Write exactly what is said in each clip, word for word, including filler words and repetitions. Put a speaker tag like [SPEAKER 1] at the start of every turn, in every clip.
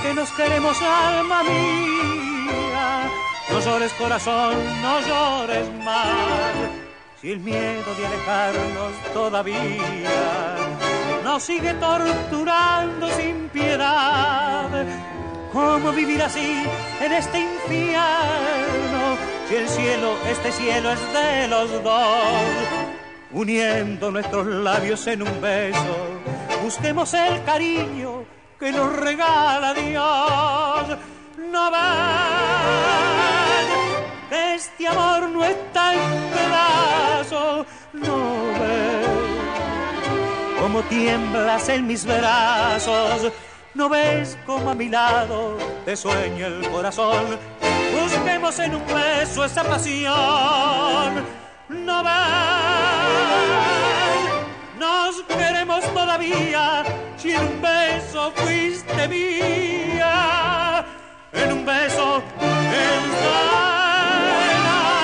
[SPEAKER 1] que nos queremos, alma mía. No llores, corazón, no llores más. Si el miedo de alejarnos todavía nos sigue torturando sin piedad, ¿cómo vivir así en este infierno? Si el cielo, este cielo es de los dos. Uniendo nuestros labios en un beso, busquemos el cariño que nos regala Dios. No ves que este amor no está en pedazos. No ves cómo tiemblas en mis brazos. No ves cómo a mi lado te sueña el corazón. Busquemos en un beso esa pasión. No ves, nos queremos todavía. Si en un beso fuiste mía, en un beso está el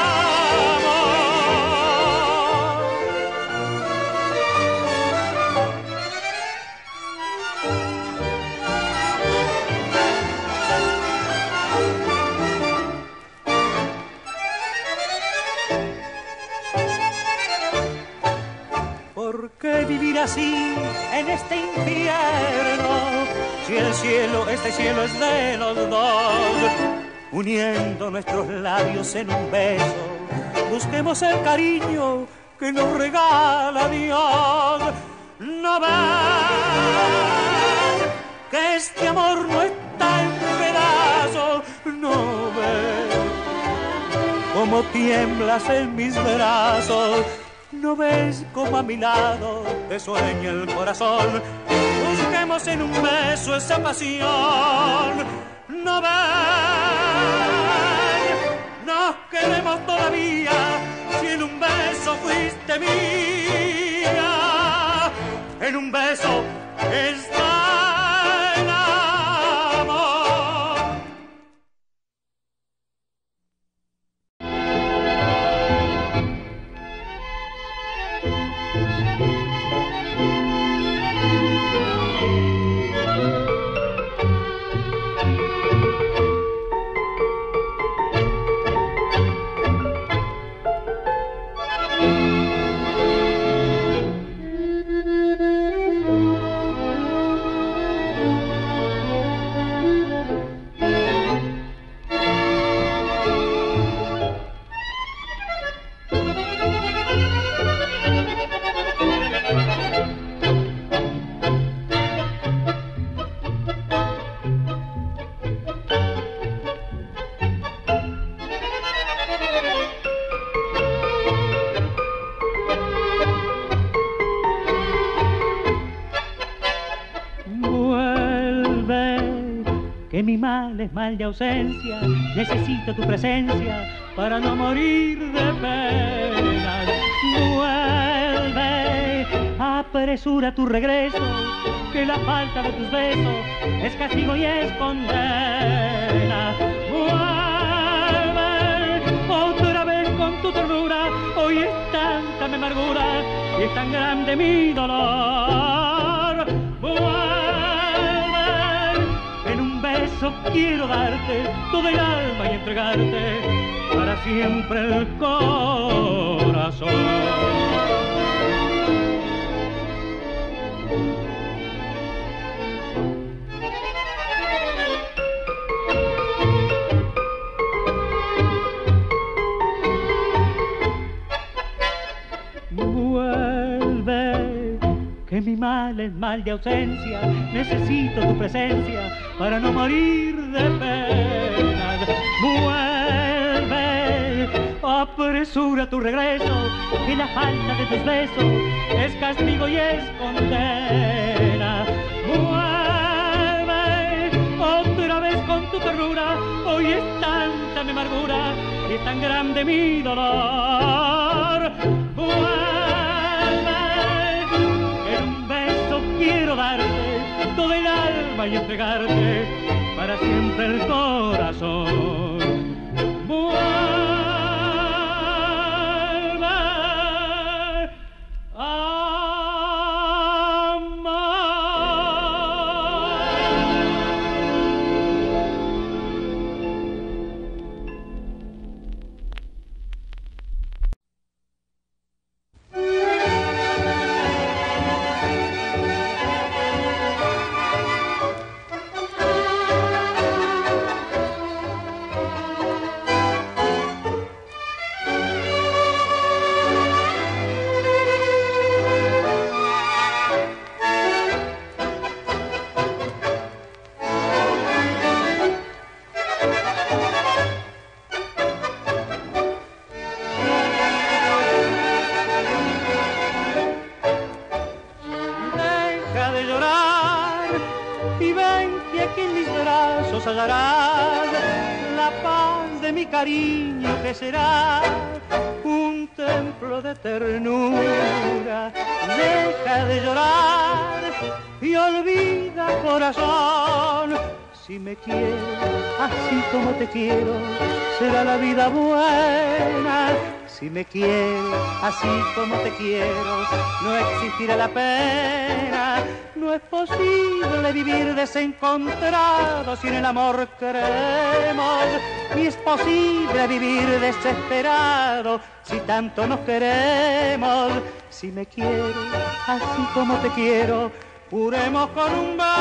[SPEAKER 1] ¿por qué vivir así en este infierno? Si el cielo, este cielo es de los dos. Uniendo nuestros labios en un beso, busquemos el cariño que nos regala Dios. No ves que este amor no está en pedazos. No ves cómo tiemblas en mis brazos. No ves cómo a mi lado te sueña el corazón. Busquemos en un beso esa pasión. No ves, nos queremos todavía. Si en un beso fuiste mía, en un beso está el amor.
[SPEAKER 2] Que mi mal es mal de ausencia, necesito tu presencia para no morir de pena. Vuelve, apresura tu regreso, que la falta de tus besos es castigo y es condena. Vuelve, otra vez con tu ternura, hoy es tanta mi amargura y es tan grande mi dolor. Vuelve, quiero darte todo el alma y entregarte para siempre el corazón. Vuelve, que mi mal es mal de ausencia, necesito tu presencia para no morir de pena. Vuelve, apresura tu regreso, que la falta de tus besos es castigo y es condena. Vuelve, otra vez con tu ternura, hoy es tanta mi amargura y es tan grande mi dolor. Vuelve, en un beso quiero darte todo el alma y entregarte para siempre el corazón. Vuelve, amar.
[SPEAKER 1] deja de llorar y ven que aquí en mis brazos hallarás la paz de mi cariño, que será un templo de ternura. Deja de llorar y olvida, corazón, si me quieres así como te quiero, será la vida buena. Si me quieres así como te quiero, no existirá la pena. No es posible vivir desencontrados sin el amor queremos, ni es posible vivir desesperado si tanto nos queremos. Si me quieres así como te quiero, juremos con un beso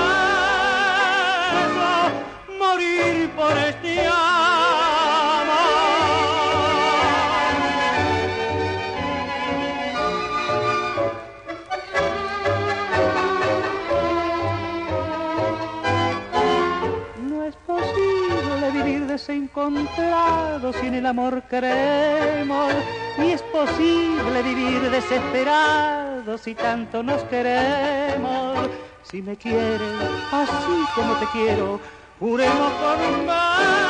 [SPEAKER 1] morir por este amor. No es posible vivir desencontrado sin el amor queremos, ni es posible vivir desesperado si tanto nos queremos. Si me quieres así como te quiero, juremos con un beso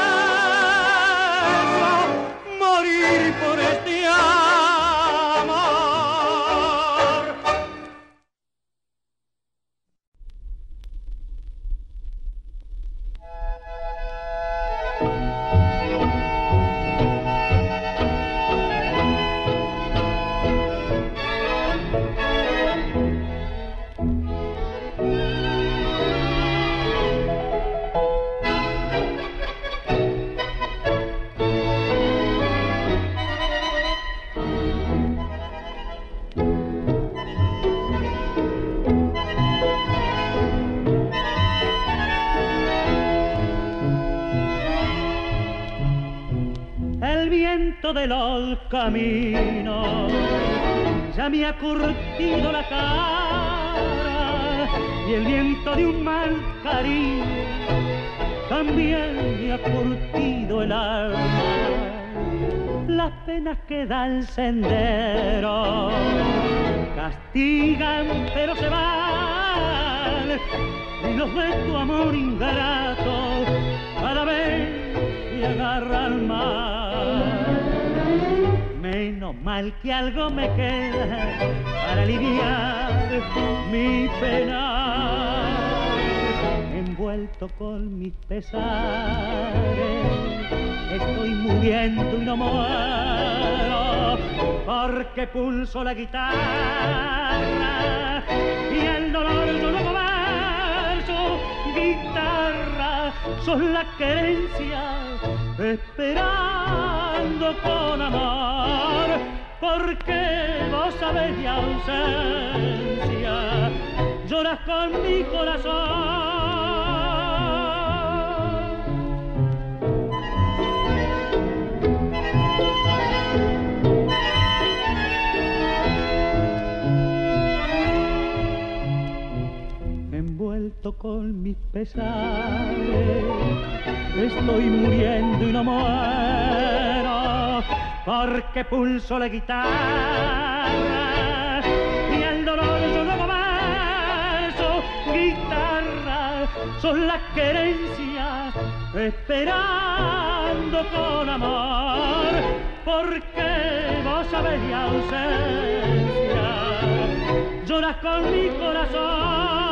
[SPEAKER 1] morir por este amor. De los caminos ya me ha curtido la cara, y el viento de un mal cariño también me ha curtido el alma. Las penas que da el sendero castigan pero se van, y los de tu amor ingrato cada vez me agarran más. Menos mal que algo me queda para aliviar mi pena. Envuelto con mis pesares, estoy muriendo y no muero, porque pulso la guitarra y el dolor yo no verso. Guitarra, sos la querencia, esperando con amor, porque vos sabés de ausencia, lloras con mi corazón. Envuelto con mis pesares, estoy muriendo y no muero, porque pulso la guitarra y el dolor yo luego verso. Guitarra, sos la querencia, esperando con amor, porque vos sabés de ausencia, lloras con mi corazón.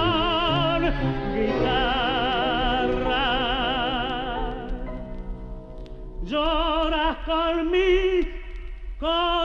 [SPEAKER 1] Guitarra, lloras con mi corazón.